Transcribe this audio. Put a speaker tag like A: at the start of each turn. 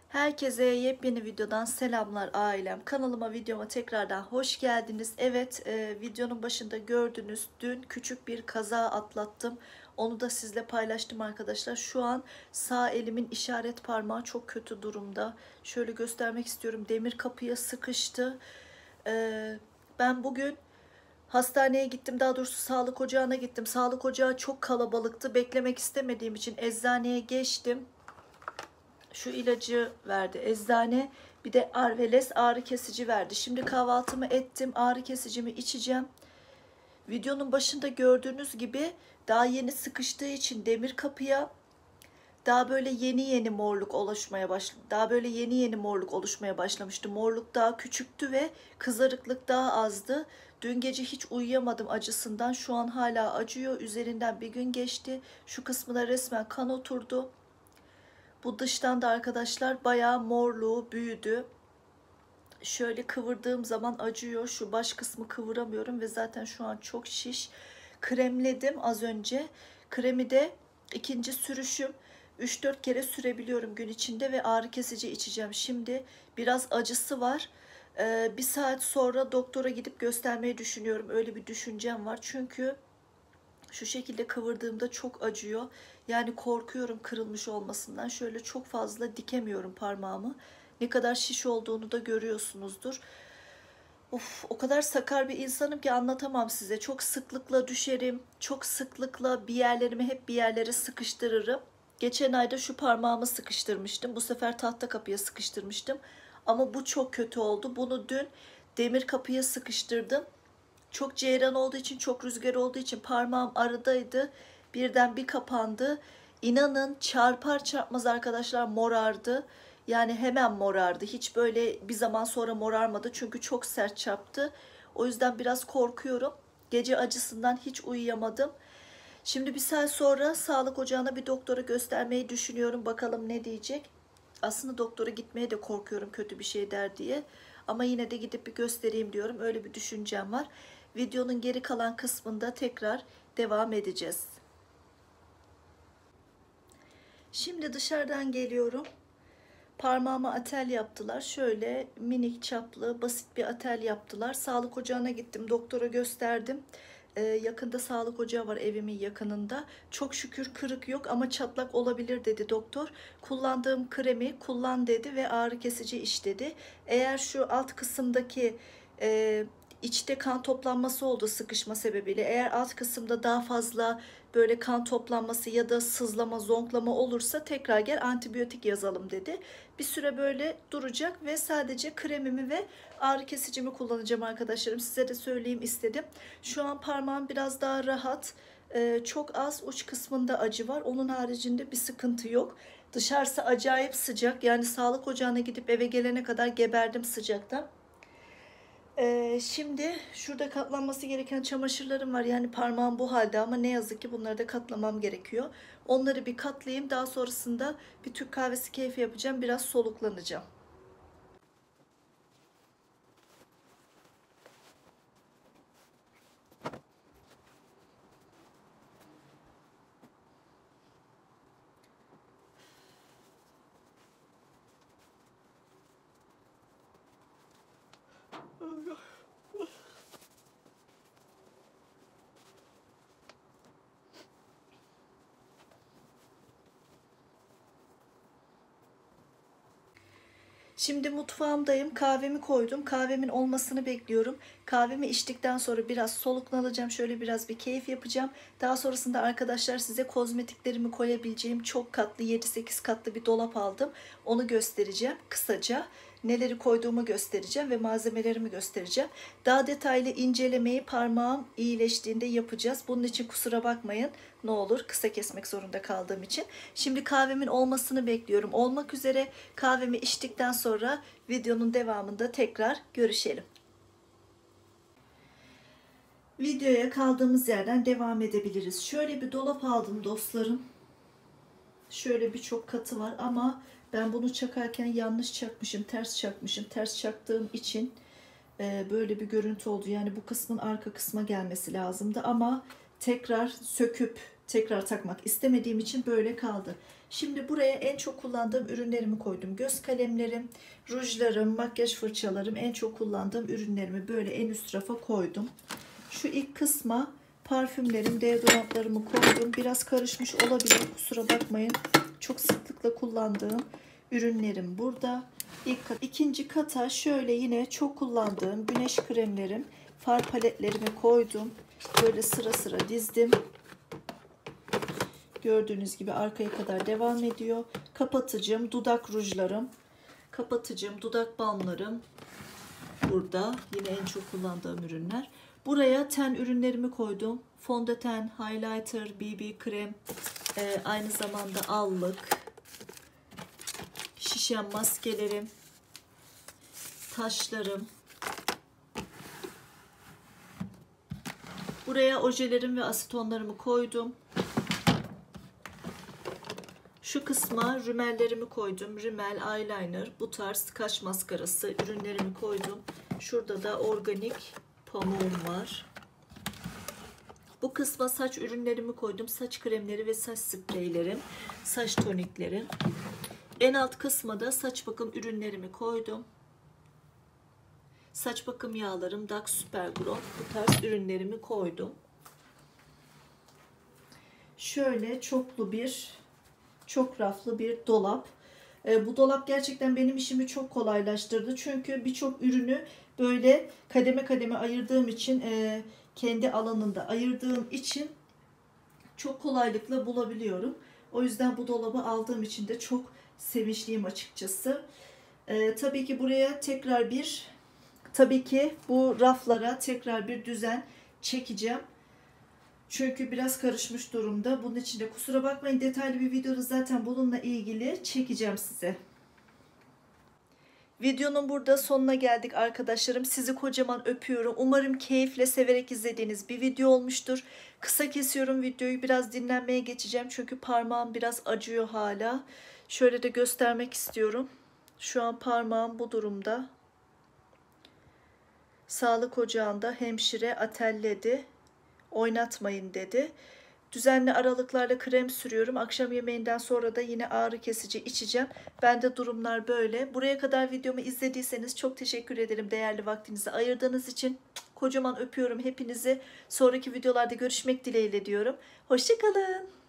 A: Herkese yepyeni videodan selamlar ailem. Kanalıma, videoma tekrardan hoş geldiniz. Evet, videonun başında gördünüz. Dün küçük bir kaza atlattım. Onu da sizle paylaştım arkadaşlar. Şu an sağ elimin işaret parmağı çok kötü durumda. Şöyle göstermek istiyorum. Demir kapıya sıkıştı. Ben bugün hastaneye gittim. Daha doğrusu sağlık ocağına gittim. Sağlık ocağı çok kalabalıktı. Beklemek istemediğim için eczaneye geçtim. Şu ilacı verdi eczane. Bir de Arveles ağrı kesici verdi. Şimdi kahvaltımı ettim. Ağrı kesicimi içeceğim. Videonun başında gördüğünüz gibi daha yeni sıkıştığı için demir kapıya daha böyle yeni morluk oluşmaya başladı. Daha böyle yeni morluk oluşmaya başlamıştı. Morluk daha küçüktü ve kızarıklık daha azdı. Dün gece hiç uyuyamadım acısından. Şu an hala acıyor. Üzerinden bir gün geçti. Şu kısmına resmen kan oturdu. Bu dıştan da arkadaşlar bayağı morluğu büyüdü. Şöyle kıvırdığım zaman acıyor. Şu baş kısmı kıvıramıyorum ve zaten şu an çok şiş. Kremledim az önce. Kremi de ikinci sürüşüm. 3-4 kere sürebiliyorum gün içinde ve ağrı kesici içeceğim. Şimdi biraz acısı var. Bir saat sonra doktora gidip göstermeyi düşünüyorum. Öyle bir düşüncem var. Çünkü şu şekilde kıvırdığımda çok acıyor. Yani korkuyorum kırılmış olmasından. Şöyle çok fazla dikemiyorum parmağımı. Ne kadar şiş olduğunu da görüyorsunuzdur. Of, o kadar sakar bir insanım ki anlatamam size. Çok sıklıkla düşerim. Çok sıklıkla hep bir yerlere sıkıştırırım. Geçen ayda şu parmağımı sıkıştırmıştım. Bu sefer tahta kapıya sıkıştırmıştım. Ama bu çok kötü oldu. Bunu dün demir kapıya sıkıştırdım. Çok ceyran olduğu için, çok rüzgar olduğu için parmağım aradaydı. Birden bir kapandı. İnanın çarpar çarpmaz arkadaşlar morardı. Yani hemen morardı. Hiç böyle bir zaman sonra morarmadı. Çünkü çok sert çarptı. O yüzden biraz korkuyorum. Gece acısından hiç uyuyamadım. Şimdi bir saat sonra sağlık ocağına bir doktora göstermeyi düşünüyorum. Bakalım ne diyecek. Aslında doktora gitmeye de korkuyorum kötü bir şey der diye. Ama yine de gidip bir göstereyim diyorum. Öyle bir düşüncem var. Videonun geri kalan kısmında tekrar devam edeceğiz. Şimdi dışarıdan geliyorum. Parmağıma atel yaptılar. Şöyle minik çaplı basit bir atel yaptılar. Sağlık ocağına gittim. Doktora gösterdim. Yakında sağlık ocağı var evimin yakınında. Çok şükür kırık yok ama çatlak olabilir dedi doktor. Kullandığım kremi kullan dedi ve ağrı kesici iç dedi. Eğer şu alt kısımdaki içte kan toplanması oldu sıkışma sebebiyle. Eğer alt kısımda daha fazla böyle kan toplanması ya da sızlama, zonklama olursa tekrar gel antibiyotik yazalım dedi. Bir süre böyle duracak ve sadece kremimi ve ağrı kesicimi kullanacağım arkadaşlarım. Size de söyleyeyim istedim. Şu an parmağım biraz daha rahat. Çok az uç kısmında acı var. Onun haricinde bir sıkıntı yok. Dışarısı acayip sıcak. Yani sağlık ocağına gidip eve gelene kadar geberdim sıcaktan. Şimdi şurada katlanması gereken çamaşırlarım var. Yani parmağım bu halde ama ne yazık ki bunları da katlamam gerekiyor. Onları bir katlayayım. Daha sonrasında bir Türk kahvesi keyfi yapacağım. Biraz soluklanacağım. Şimdi mutfağımdayım. Kahvemi koydum. Kahvemin olmasını bekliyorum. Kahvemi içtikten sonra biraz soluklanacağım. Şöyle biraz bir keyif yapacağım. Daha sonrasında arkadaşlar size kozmetiklerimi koyabileceğim çok katlı 7-8 katlı bir dolap aldım. Onu göstereceğim kısaca. Neleri koyduğumu göstereceğim ve malzemelerimi göstereceğim. Daha detaylı incelemeyi parmağım iyileştiğinde yapacağız. Bunun için kusura bakmayın. Ne olur kısa kesmek zorunda kaldığım için. Şimdi kahvemin olmasını bekliyorum. Olmak üzere kahvemi içtikten sonra videonun devamında tekrar görüşelim. Videoya kaldığımız yerden devam edebiliriz. Şöyle bir dolap aldım dostlarım. Şöyle birçok katı var ama ben bunu çakarken yanlış çakmışım, ters çakmışım. Ters çaktığım için böyle bir görüntü oldu. Yani bu kısmın arka kısma gelmesi lazımdı ama tekrar söküp tekrar takmak istemediğim için böyle kaldı. Şimdi buraya en çok kullandığım ürünlerimi koydum. Göz kalemlerim, rujlarım, makyaj fırçalarım, en çok kullandığım ürünlerimi böyle en üst rafa koydum. Şu ilk kısma parfümlerim, deodorantlarımı koydum. Biraz karışmış olabilir, kusura bakmayın. Çok sıklıkla kullandığım ürünlerim burada. İkinci kata şöyle yine çok kullandığım güneş kremlerim, far paletlerimi koydum. Böyle sıra sıra dizdim. Gördüğünüz gibi arkaya kadar devam ediyor. Kapatıcım, dudak rujlarım, kapatıcım, dudak balmlarım burada. Yine en çok kullandığım ürünler. Buraya ten ürünlerimi koydum. Fondöten, highlighter, BB krem, aynı zamanda allık, şişen maskelerim, taşlarım. Buraya ojelerim ve asetonlarımı koydum. Şu kısma rümellerimi koydum. Rümel, eyeliner, bu tarz kaş maskarası ürünlerimi koydum. Şurada da organik pamuğum var. Bu kısma saç ürünlerimi koydum. Saç kremleri ve saç spreylerim, saç toniklerim. En alt kısma da saç bakım ürünlerimi koydum. Saç bakım yağlarım, Dax Super Growth, bu tarz ürünlerimi koydum. Şöyle çok raflı bir dolap. Bu dolap gerçekten benim işimi çok kolaylaştırdı. Çünkü birçok ürünü böyle kademe kademe ayırdığım için, kendi alanında ayırdığım için çok kolaylıkla bulabiliyorum. O yüzden bu dolabı aldığım için de çok sevinçliyim açıkçası. Tabii ki buraya tabii ki bu raflara tekrar bir düzen çekeceğim. Çünkü biraz karışmış durumda. Bunun için de kusura bakmayın, detaylı bir videoda zaten bununla ilgili çekeceğim size. Videonun burada sonuna geldik arkadaşlarım. Sizi kocaman öpüyorum. Umarım keyifle, severek izlediğiniz bir video olmuştur. Kısa kesiyorum videoyu. Biraz dinlenmeye geçeceğim. Çünkü parmağım biraz acıyor hala. Şöyle de göstermek istiyorum. Şu an parmağım bu durumda. Sağlık ocağında hemşire atelledi. Oynatmayın dedi. Düzenli aralıklarla krem sürüyorum. Akşam yemeğinden sonra da yine ağrı kesici içeceğim. Bende durumlar böyle. Buraya kadar videomu izlediyseniz çok teşekkür ederim değerli vaktinizi ayırdığınız için. Kocaman öpüyorum hepinizi. Sonraki videolarda görüşmek dileğiyle diyorum. Hoşça kalın.